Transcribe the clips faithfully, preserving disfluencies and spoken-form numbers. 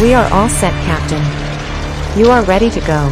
We are all set, Captain. You are ready to go.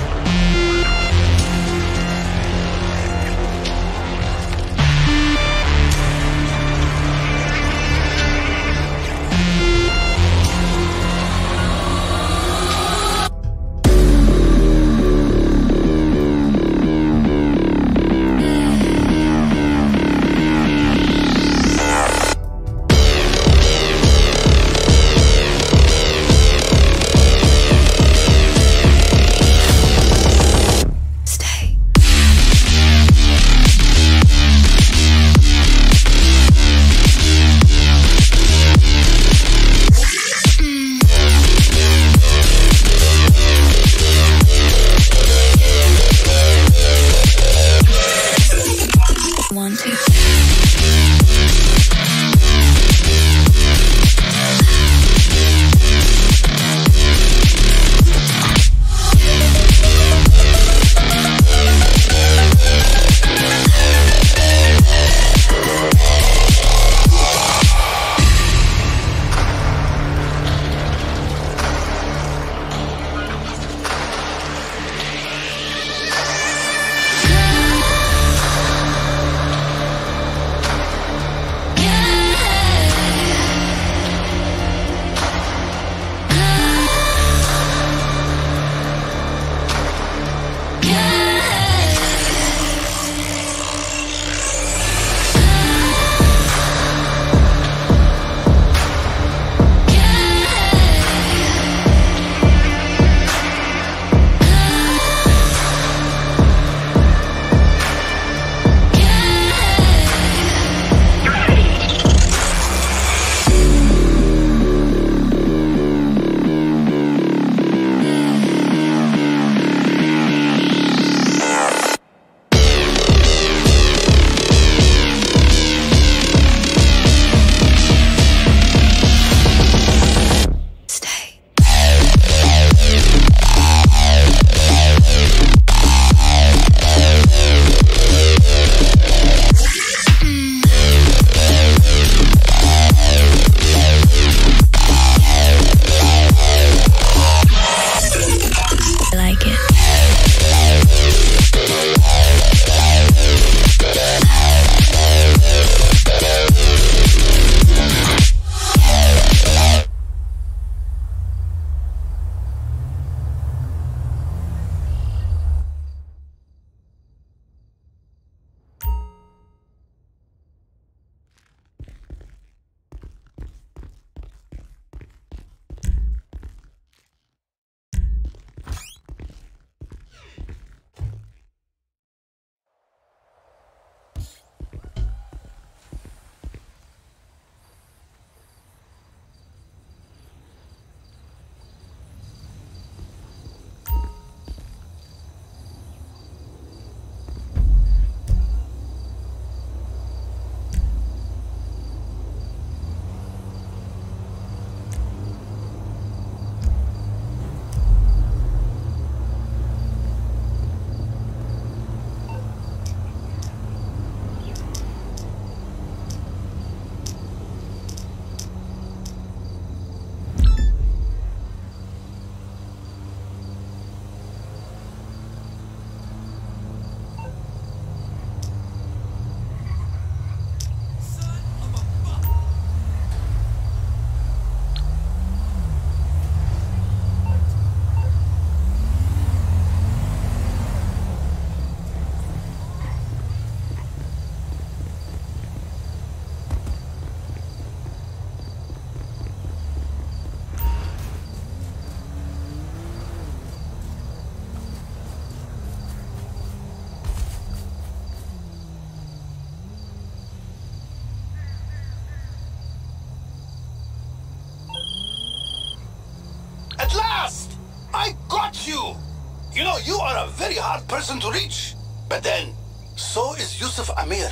At last! I got you! You know, you are a very hard person to reach. But then, so is Yusuf Amir.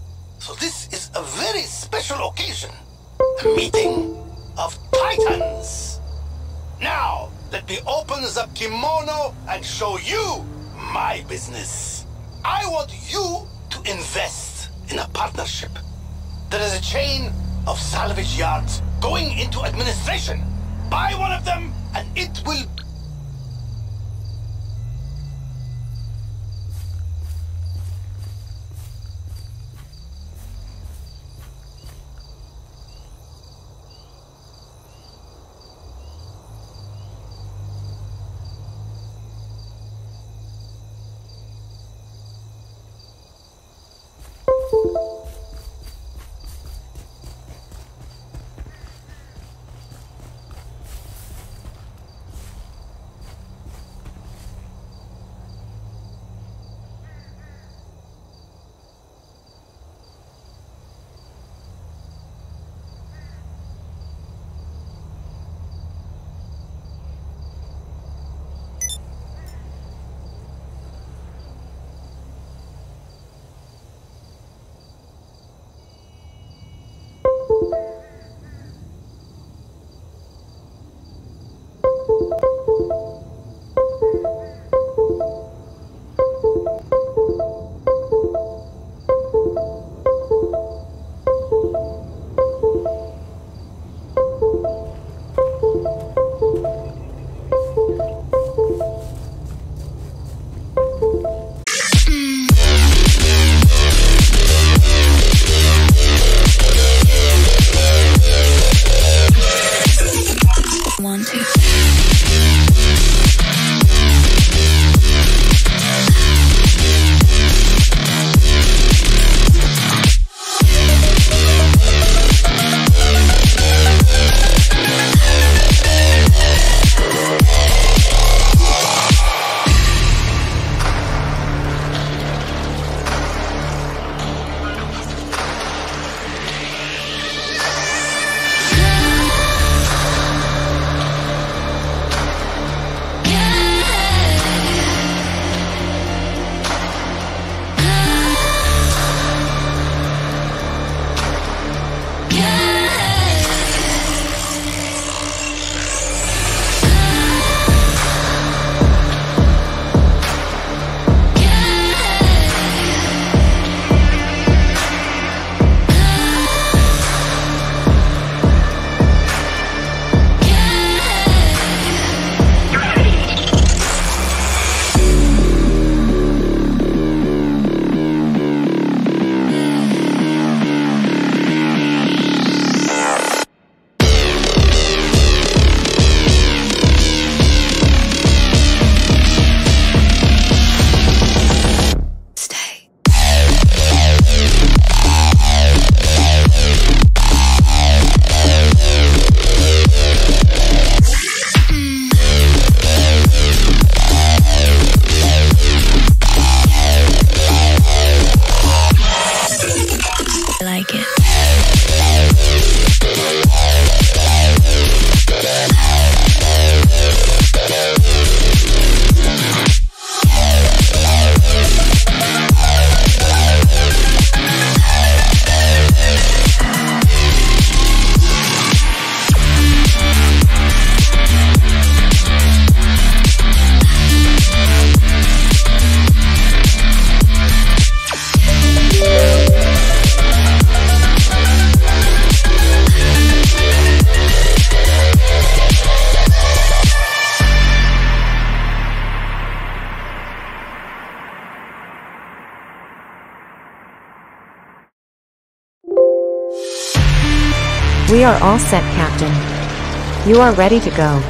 So this is a very special occasion. The meeting of Titans. Now, let me open the kimono and show you my business. I want you to invest in a partnership. There is a chain of salvage yards going into administration. buy one of them, and it will... We are all set, Captain. You are ready to go.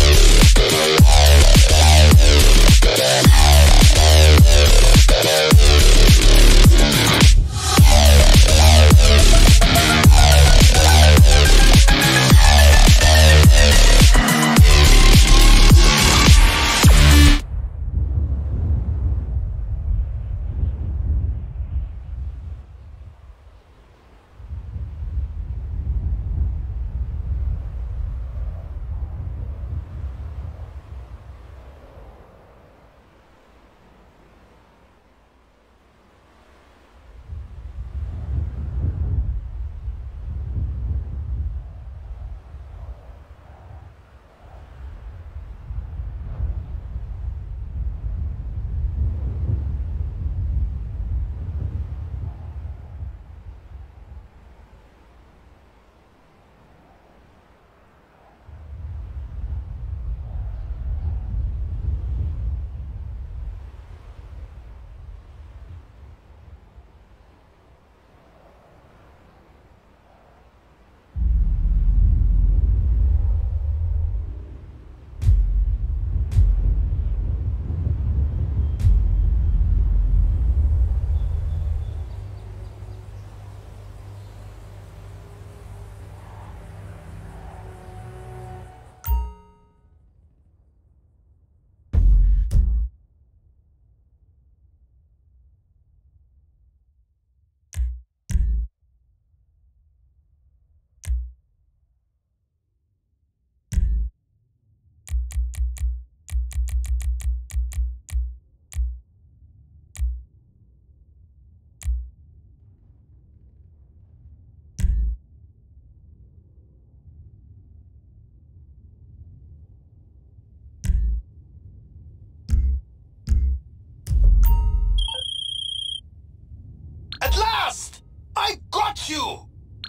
you!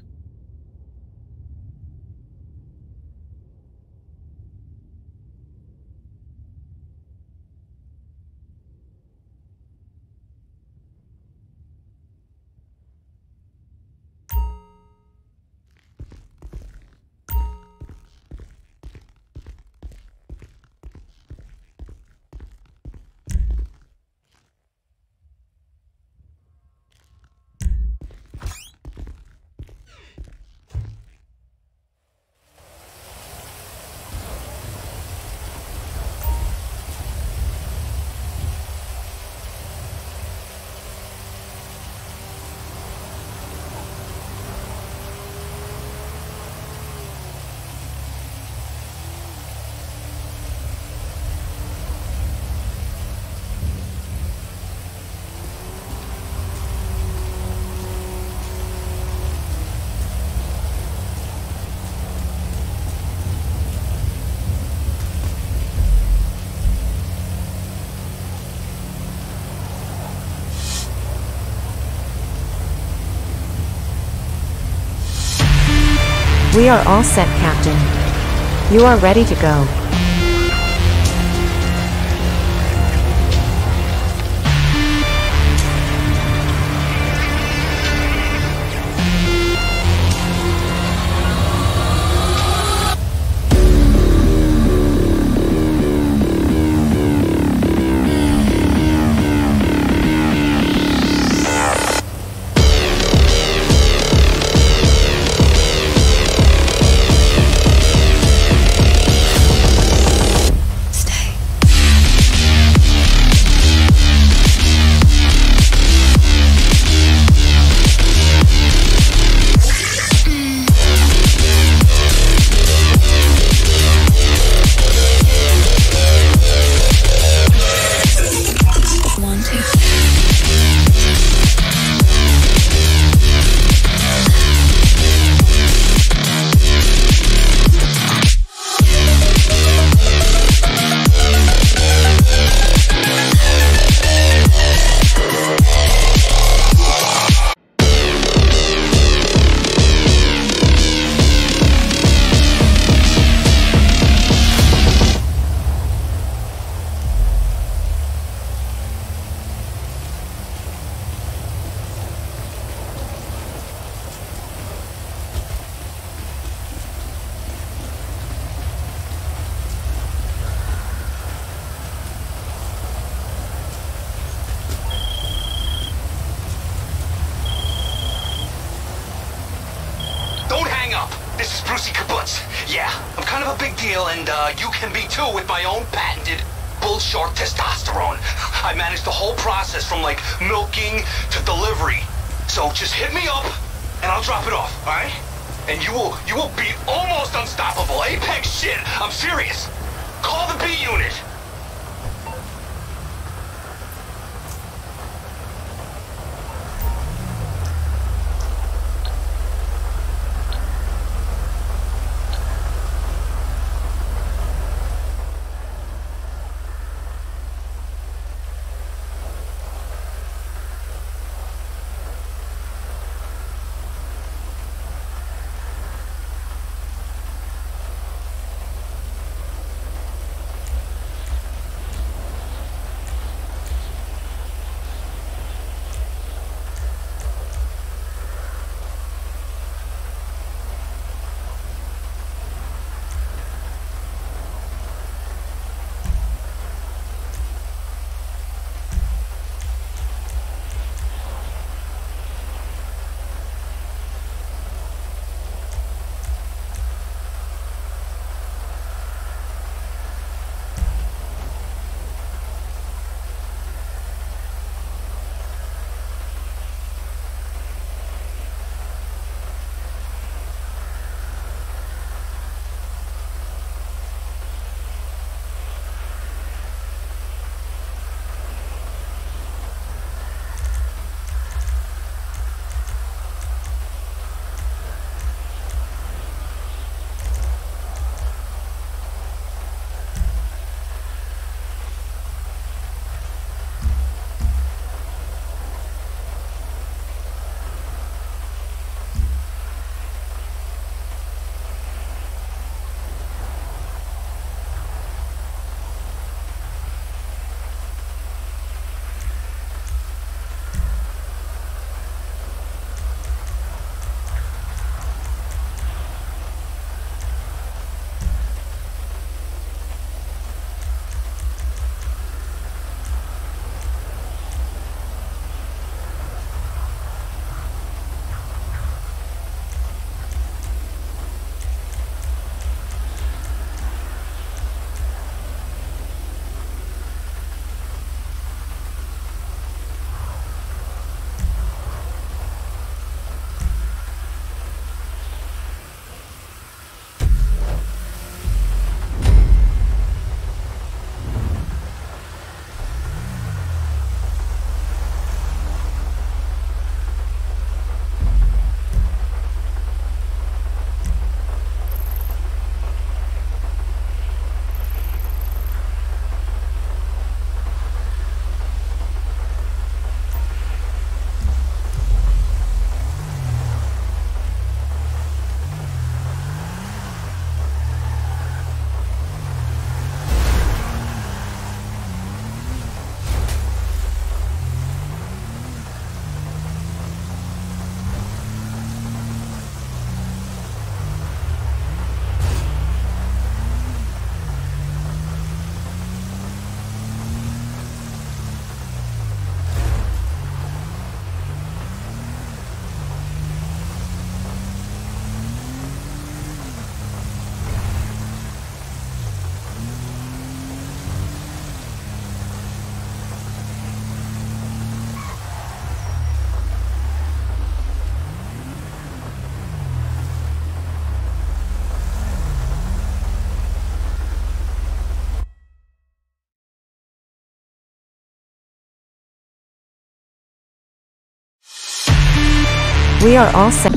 We are all set, Captain. You are ready to go. big deal, and uh, you can be too with my own patented bull short testosterone. I manage the whole process from like milking to delivery. So just hit me up, and I'll drop it off, all right? And you will you will be almost unstoppable. Apex shit. I'm serious. Call the B unit. We are all set.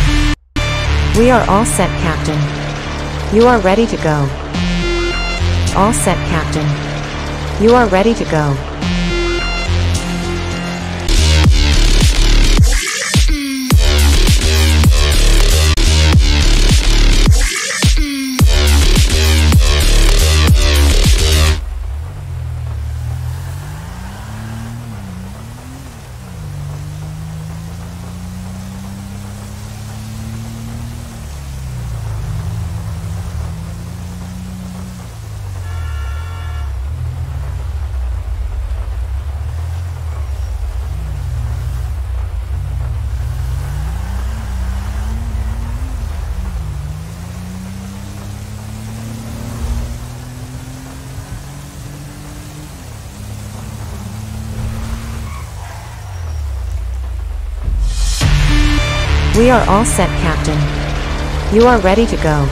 We are all set, Captain. You are ready to go. all set, Captain. You are ready to go. We are all set, Captain. You are ready to go.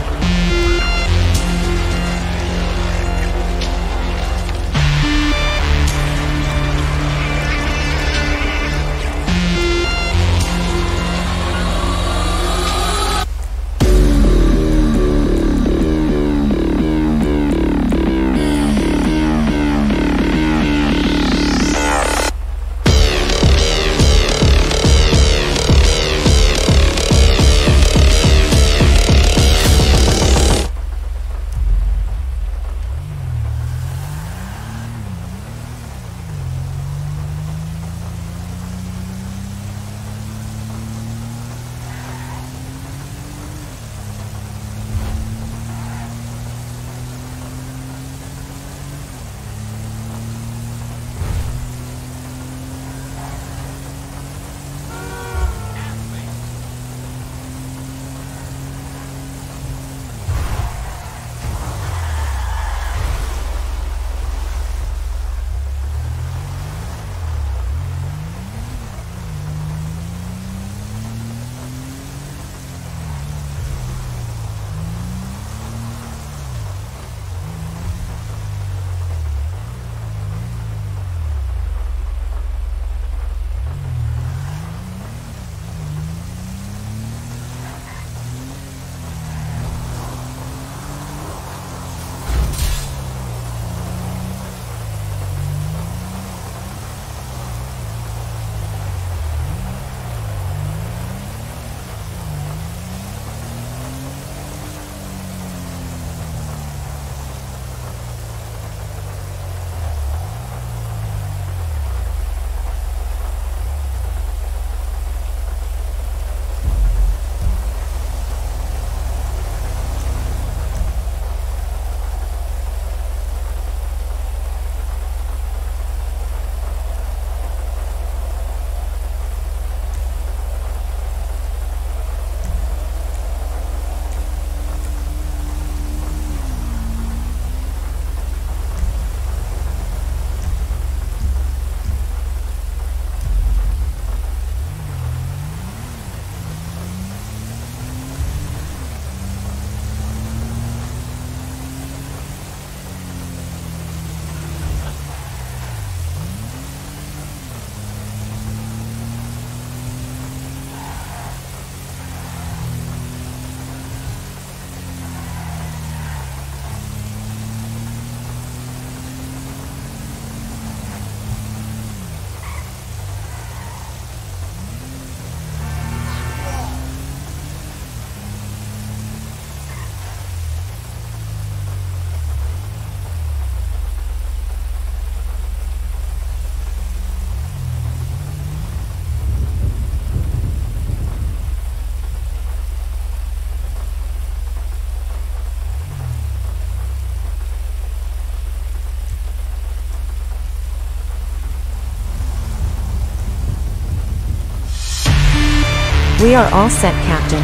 We are all set, Captain.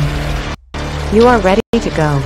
You are ready to go.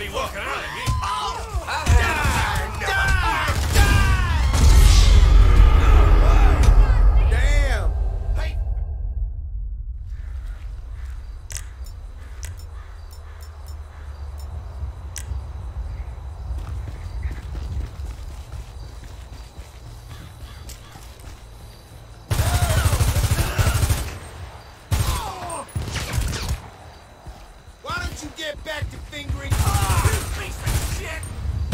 be walking out of here. Damn! Hey! Why don't you get back to fingering? You piece of shit!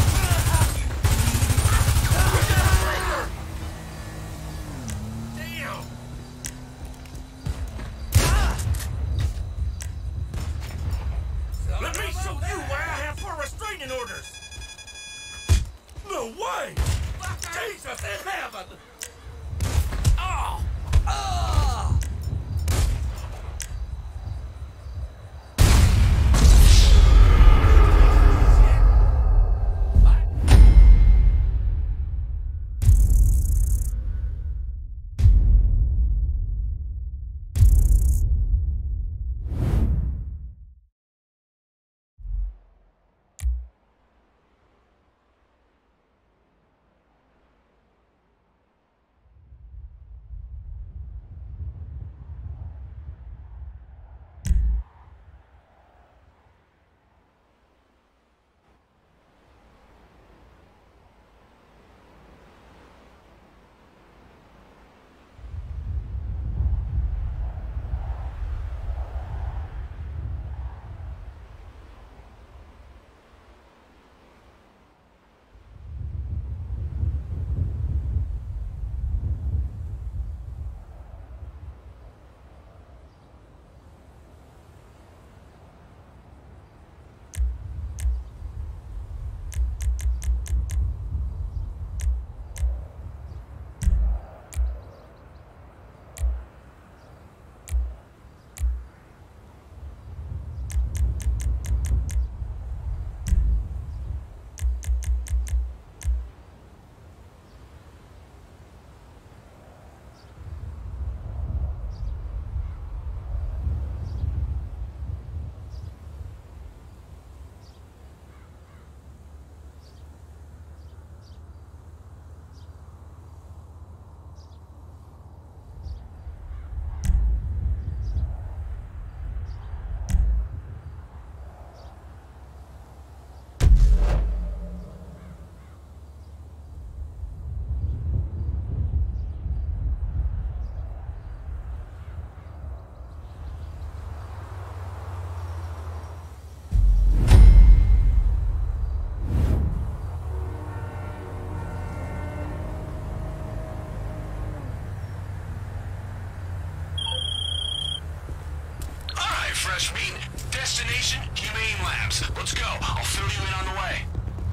Damn! Let me show you why I have four restraining orders! No way! Jesus in heaven! Oh! Oh! Fresh meat. Destination, Humane Labs. Let's go. I'll fill you in on the way.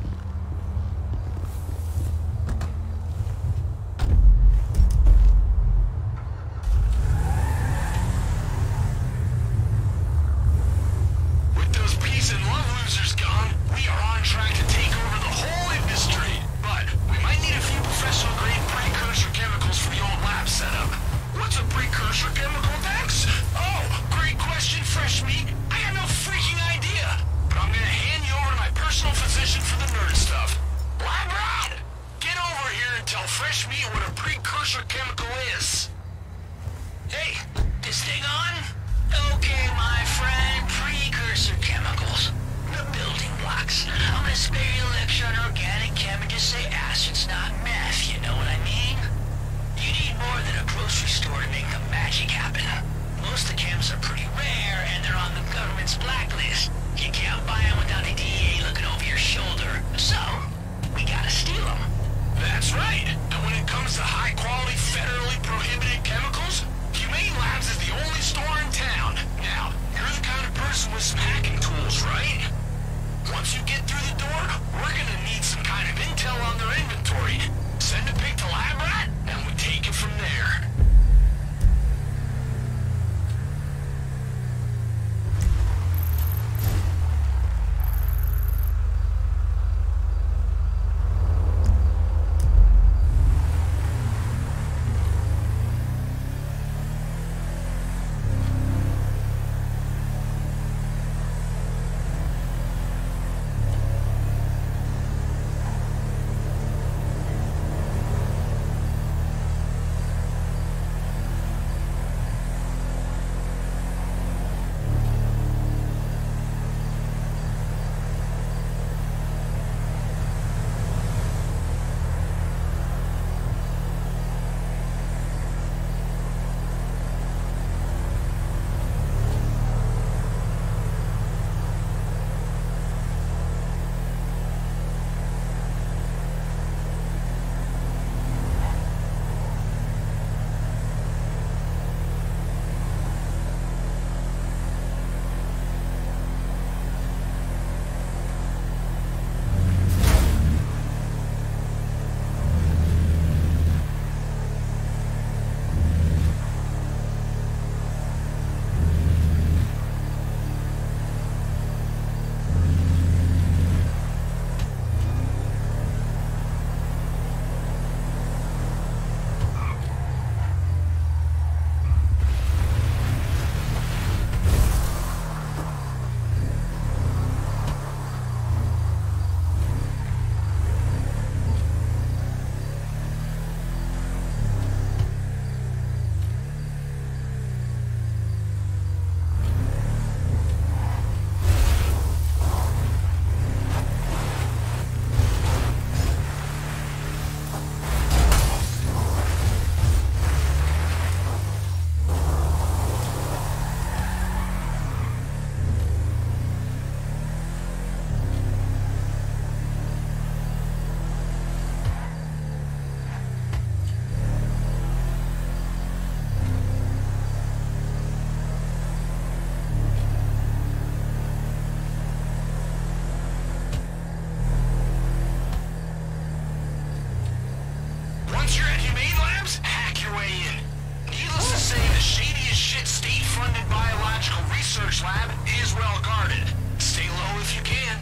With those peace and love losers gone, we are on track to take over the whole industry. But we might need a few professional-grade precursor chemicals for the old lab setup. What's a precursor chemical, Dex? Oh, great question, Fresh Meat. I got no freaking idea. But I'm gonna hand you over to my personal physician for the nerd stuff. Lab Rat, get over here and tell Fresh Meat what a precursor chemical is. Hey, this thing on? Okay, my friend, precursor chemicals. The building blocks. I'm gonna spare you a lecture on organic chem and just say acid's not meth, you know what I mean? You need more than a grocery store to make the magic happen. Most of the chems are pretty rare, and they're on the government's blacklist. You can't buy them without a D E A looking over your shoulder. So, we gotta steal them. That's right. And when it comes to high-quality, federally prohibited chemicals, Humane Labs is the only store in town. Now, you're the kind of person with some hacking tools, right? Once you get through the door, we're gonna need some kind of intel on their inventory. Send a pic to Lab Rat, and we take it from there. weigh in. Needless to say, the shadiest shit state-funded biological research lab is well guarded. Stay low if you can.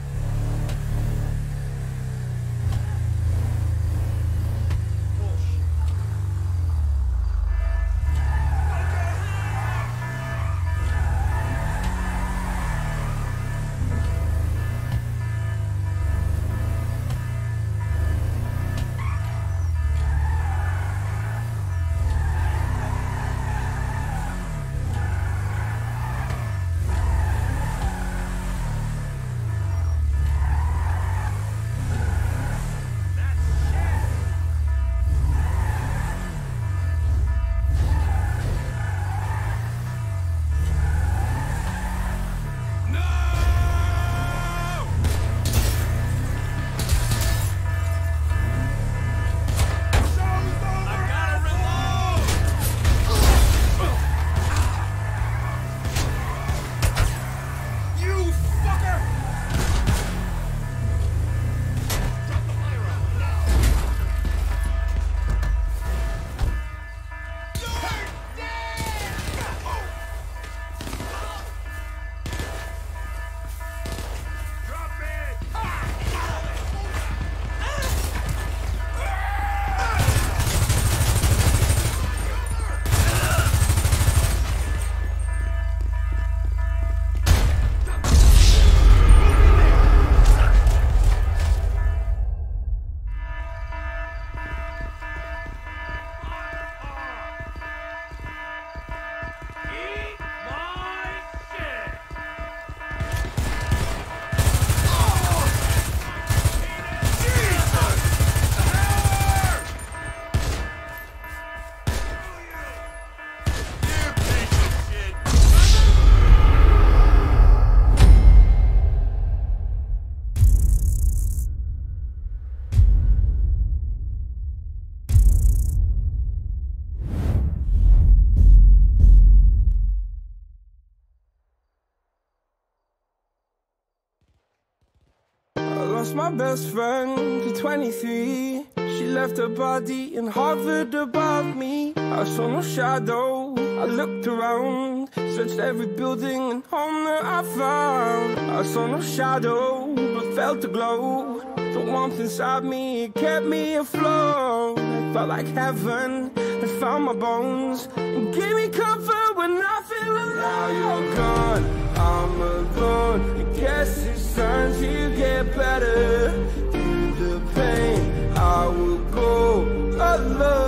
Lost my best friend to twenty-three. She left her body and hovered above me. I saw no shadow, I looked around, searched every building and home that I found. I saw no shadow, but felt the glow. The warmth inside me, it kept me afloat. It felt like heaven had found my bones and gave me comfort when I feel alone. Now you're gone, I'm alone. I guess it's time to get better. Through the pain, I will go alone.